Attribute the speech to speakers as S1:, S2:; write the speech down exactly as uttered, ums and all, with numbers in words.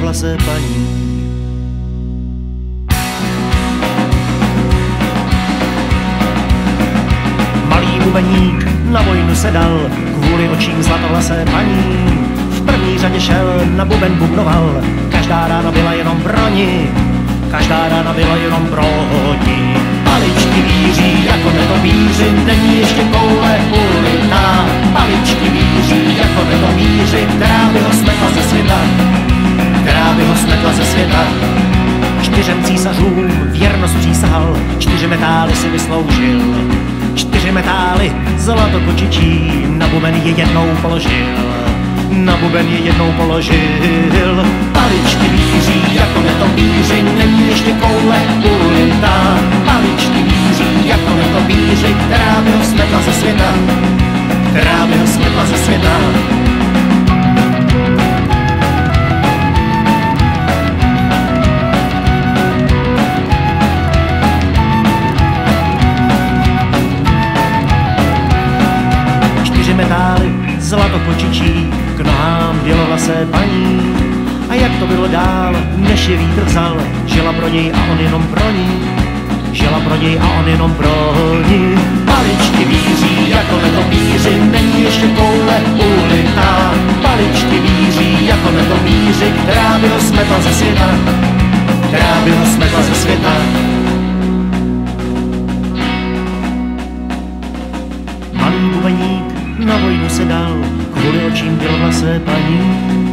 S1: bělovlasé paní. Malý bubeník na vojnu se dal kvůli očím zlatovlasé paní. V první řadě šel, na buben bubnoval, každá rána byla jenom pro ní, každá rána byla jenom pro ní. Paličky víří jako netopíři, není ještě koule ulitá. Paličky víří jako netopíři, která by ho smetla ze světa, která by ho smetla ze světa. Čtyřem císařům věrnost přísahal, čtyři metály si vysloužil. Čtyři metály, zlato kočičí, na buben je jednou položil. Na buben je jednou položil. Paličky víří jako netopíři, není ještě koule ulitá. Paličky víří jako netopíři, která by ho smetla ze světa, která by ho smetla ze světa. Čtyři metály, zlato kočičí, k nohám bělovlasé paní. A jak to bylo dál, než je vítr vzal, žila pro něj a on jenom pro ní, žila pro něj a on jenom pro ní. Paličky víří jako netopíři, není ještě koule ulitá. Paličky víří jako netopíři, která by ho smetla ze světa, která by ho smetla ze světa. Malý bubeník na vojnu se dal kvůli očím bělovlasé paní.